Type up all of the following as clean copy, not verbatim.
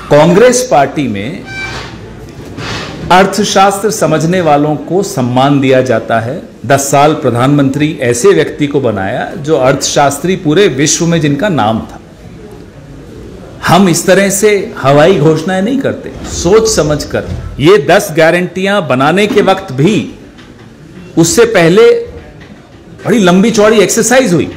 Congress party में अर्थशास्त्र समझने वालों को सम्मान दिया जाता है। 10 साल प्रधानमंत्री ऐसे व्यक्ति को बनाया जो अर्थशास्त्री पूरे विश्व में जिनका नाम था। हम इस तरह से हवाई घोषणाएं नहीं करते, सोच समझकर। ये 10 गारंटियां बनाने के वक्त भी उससे पहले बड़ी लंबी चौड़ी एक्सरसाइज हुई,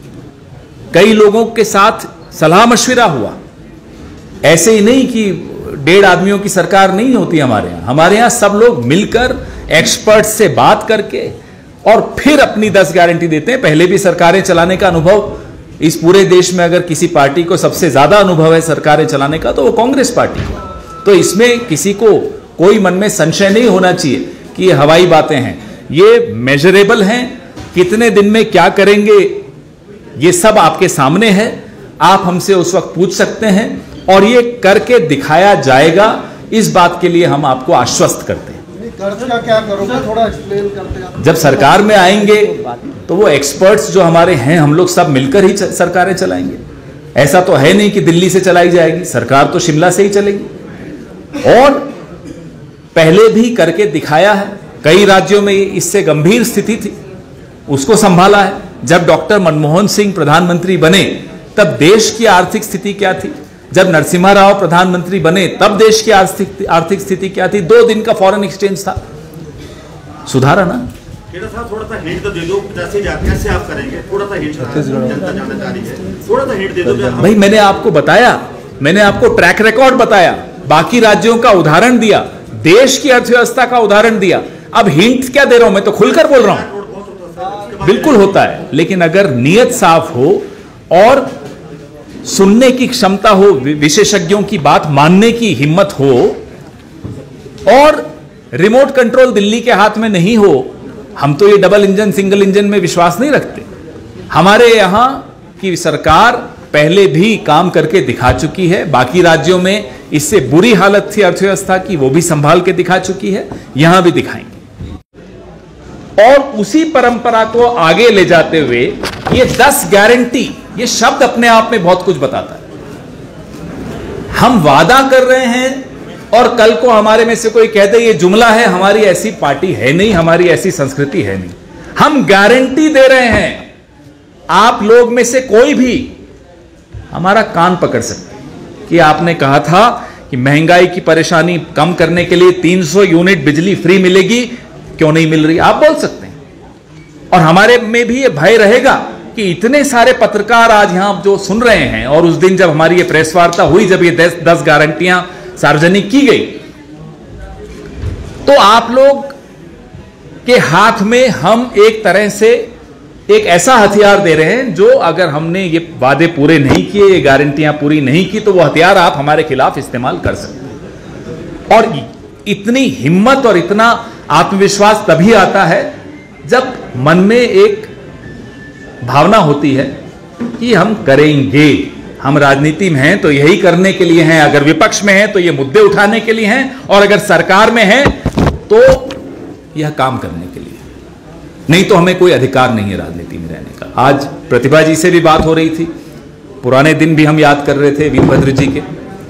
कई लोगों के साथ सलाह मशविरा हुआ। ऐसे ही नहीं कि 1.5 आदमियों की सरकार नहीं होती हमारे यहां सब लोग मिलकर एक्सपर्ट से बात करके और फिर अपनी 10 गारंटी देते हैं। पहले भी सरकारें चलाने का अनुभव इस पूरे देश में अगर किसी पार्टी को सबसे ज्यादा अनुभव है सरकारें चलाने का तो वो कांग्रेस पार्टी को। तो इसमें किसी को कोई मन में संशय नहीं होना चाहिए कि ये हवाई बातें हैं, ये मेजरेबल हैं। कितने दिन में क्या करेंगे ये सब आपके सामने है, आप हमसे उस वक्त पूछ सकते हैं और ये करके दिखाया जाएगा। इस बात के लिए हम आपको आश्वस्त करते हैं। कर्ज का क्या करोगे, थोड़ा एक्सप्लेन करते हैं। जब सरकार में आएंगे तो वो एक्सपर्ट्स जो हमारे हैं, हम लोग सब मिलकर ही सरकारें चलाएंगे। ऐसा तो है नहीं कि दिल्ली से चलाई जाएगी, सरकार तो शिमला से ही चलेगी। और पहले भी करके दिखाया है। कई राज्यों में इससे गंभीर स्थिति थी, उसको संभाला है। जब डॉक्टर मनमोहन सिंह प्रधानमंत्री बने तब देश की आर्थिक स्थिति क्या थी, जब नरसिम्हा राव प्रधानमंत्री बने तब देश की आर्थिक स्थिति क्या थी। 2 दिन का फॉरेन एक्सचेंज था, सुधारा ना। थोड़ा सा हिंट तो दे दो, कैसे आप करेंगे, थोड़ा सा हिंट, जनता जानना चाह रही है, थोड़ा सा हिंट दे दो। भाई मैंने आपको बताया, मैंने आपको ट्रैक रिकॉर्ड बताया, बाकी राज्यों का उदाहरण दिया, देश की अर्थव्यवस्था का उदाहरण दिया। अब हिंट क्या दे रहा हूं, मैं तो खुलकर बोल रहा हूं। बिल्कुल होता है, लेकिन अगर नीयत साफ हो और सुनने की क्षमता हो, विशेषज्ञों की बात मानने की हिम्मत हो और रिमोट कंट्रोल दिल्ली के हाथ में नहीं हो। हम तो ये डबल इंजन सिंगल इंजन में विश्वास नहीं रखते। हमारे यहां की सरकार पहले भी काम करके दिखा चुकी है। बाकी राज्यों में इससे बुरी हालत थी अर्थव्यवस्था की, वो भी संभाल के दिखा चुकी है, यहां भी दिखाएंगे। और उसी परंपरा को आगे ले जाते हुए ये 10 गारंटी, ये शब्द अपने आप में बहुत कुछ बताता है। हम वादा कर रहे हैं और कल को हमारे में से कोई कहते ये जुमला है, हमारी ऐसी पार्टी है नहीं, हमारी ऐसी संस्कृति है नहीं। हम गारंटी दे रहे हैं। आप लोग में से कोई भी हमारा कान पकड़ सकते हैं कि आपने कहा था कि महंगाई की परेशानी कम करने के लिए 300 यूनिट बिजली फ्री मिलेगी, क्यों नहीं मिल रही, आप बोल सकते हैं। और हमारे में भी ये भय रहेगा कि इतने सारे पत्रकार आज यहां जो सुन रहे हैं, और उस दिन जब हमारी ये प्रेस वार्ता हुई, जब ये 10 गारंटियां सार्वजनिक की गई, तो आप लोग के हाथ में हम एक तरह से एक ऐसा हथियार दे रहे हैं जो अगर हमने ये वादे पूरे नहीं किए, ये गारंटियां पूरी नहीं की, तो वो हथियार आप हमारे खिलाफ इस्तेमाल कर सकते हैं। और इतनी हिम्मत और इतना आत्मविश्वास तभी आता है जब मन में एक भावना होती है कि हम करेंगे। हम राजनीति में हैं तो यही करने के लिए हैं, अगर विपक्ष में हैं तो ये मुद्दे उठाने के लिए हैं, और अगर सरकार में हैं तो यह काम करने के लिए। नहीं तो हमें कोई अधिकार नहीं है राजनीति में रहने का। आज प्रतिभा जी से भी बात हो रही थी, पुराने दिन भी हम याद कर रहे थे वीरभद्र जी के।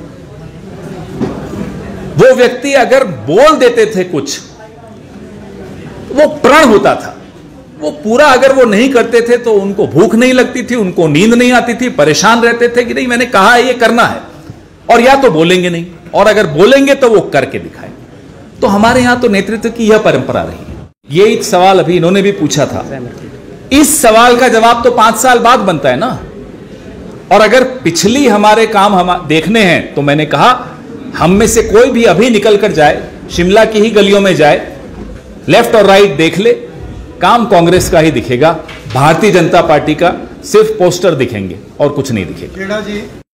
वो व्यक्ति अगर बोल देते थे कुछ, वो प्रण होता था। वो पूरा अगर वो नहीं करते थे तो उनको भूख नहीं लगती थी, उनको नींद नहीं आती थी, परेशान रहते थे कि नहीं मैंने कहा है ये करना है, और या तो बोलेंगे नहीं, और अगर बोलेंगे तो वो करके दिखाएंगे। तो हमारे यहां तो नेतृत्व की यह परंपरा रही है। ये एक सवाल अभी इन्होंने भी पूछा था, इस सवाल का जवाब तो 5 साल बाद बनता है ना। और अगर पिछली हमारे काम हम देखने हैं तो मैंने कहा हम में से कोई भी अभी निकल कर जाए, शिमला की ही गलियों में जाए, लेफ्ट और राइट देख ले, काम कांग्रेस का ही दिखेगा। भारतीय जनता पार्टी का सिर्फ पोस्टर दिखेंगे और कुछ नहीं दिखेगा।